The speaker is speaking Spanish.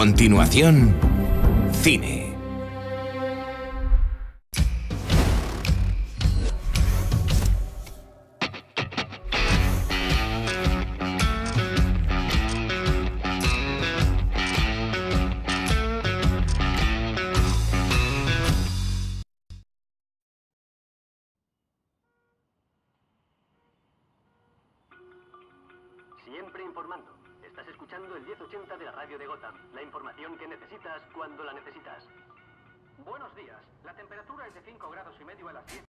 continuación, cine. Siempre informando. Estás escuchando el 1080 de la radio de Gotham. La información que necesitas cuando la necesitas. Buenos días. La temperatura es de 5 grados y medio a las 10.